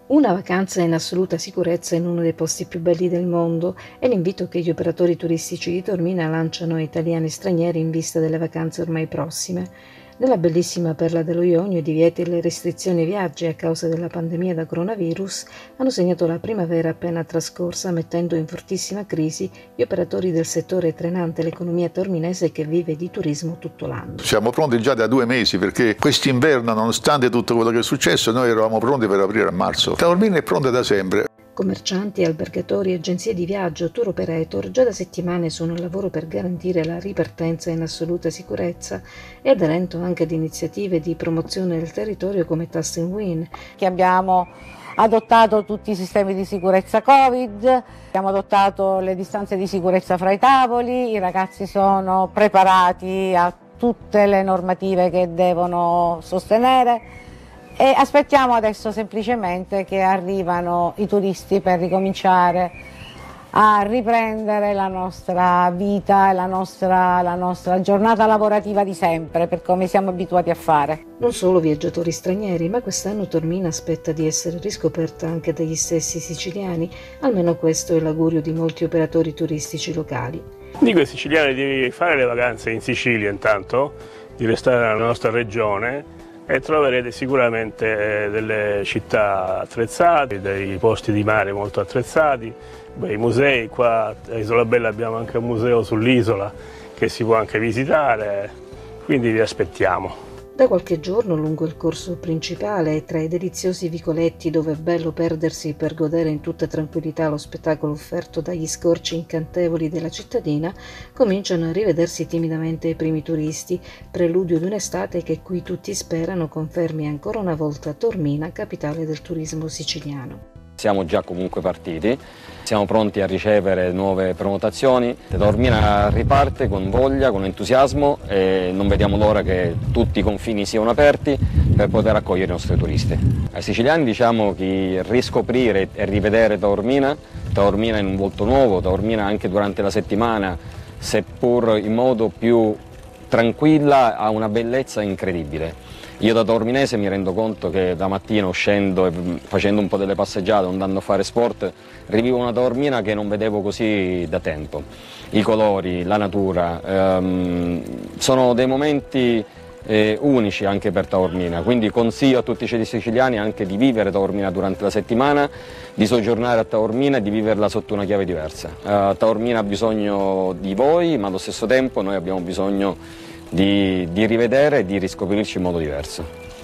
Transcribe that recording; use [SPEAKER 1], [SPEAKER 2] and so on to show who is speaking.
[SPEAKER 1] Una vacanza in assoluta sicurezza in uno dei posti più belli del mondo è l'invito che gli operatori turistici di Taormina lanciano a italiani e stranieri in vista delle vacanze ormai prossime. Nella bellissima perla dello Ionio i divieti e le restrizioni ai viaggi a causa della pandemia da coronavirus hanno segnato la primavera appena trascorsa, mettendo in fortissima crisi gli operatori del settore trainante l'economia taorminese che vive di turismo tutto l'anno.
[SPEAKER 2] Siamo pronti già da 2 mesi perché quest'inverno, nonostante tutto quello che è successo, noi eravamo pronti per aprire a marzo. Taormina è pronta da sempre.
[SPEAKER 1] Commercianti, albergatori, agenzie di viaggio, tour operator già da settimane sono al lavoro per garantire la ripartenza in assoluta sicurezza e aderendo anche ad iniziative di promozione del territorio come Tustin Win.
[SPEAKER 3] Che abbiamo adottato tutti i sistemi di sicurezza Covid, abbiamo adottato le distanze di sicurezza fra i tavoli, i ragazzi sono preparati a tutte le normative che devono sostenere. E aspettiamo adesso semplicemente che arrivano i turisti per ricominciare a riprendere la nostra vita e la nostra giornata lavorativa di sempre, per come siamo abituati a fare.
[SPEAKER 1] Non solo viaggiatori stranieri, ma quest'anno Taormina aspetta di essere riscoperta anche dagli stessi siciliani, almeno questo è l'augurio di molti operatori turistici locali.
[SPEAKER 4] Dico ai siciliani di fare le vacanze in Sicilia intanto, di restare nella nostra regione, e troverete sicuramente delle città attrezzate, dei posti di mare molto attrezzati, i musei. Qua a Isola Bella abbiamo anche un museo sull'isola che si può anche visitare, quindi vi aspettiamo.
[SPEAKER 1] Da qualche giorno lungo il corso principale, tra i deliziosi vicoletti dove è bello perdersi per godere in tutta tranquillità lo spettacolo offerto dagli scorci incantevoli della cittadina, cominciano a rivedersi timidamente i primi turisti, preludio di un'estate che qui tutti sperano confermi ancora una volta Taormina, capitale del turismo siciliano.
[SPEAKER 5] Siamo già comunque partiti, siamo pronti a ricevere nuove prenotazioni. Taormina riparte con voglia, con entusiasmo e non vediamo l'ora che tutti i confini siano aperti per poter accogliere i nostri turisti. Ai siciliani diciamo di riscoprire e rivedere Taormina in un volto nuovo, Taormina anche durante la settimana, seppur in modo più tranquilla, ha una bellezza incredibile. Io da taorminese mi rendo conto che da mattina uscendo e facendo un po' delle passeggiate, andando a fare sport, rivivo una Taormina che non vedevo così da tempo. I colori, la natura, sono dei momenti unici anche per Taormina, quindi consiglio a tutti i siciliani anche di vivere Taormina durante la settimana, di soggiornare a Taormina e di viverla sotto una chiave diversa. Taormina ha bisogno di voi, ma allo stesso tempo noi abbiamo bisogno di rivedere e di riscoprirci in modo diverso.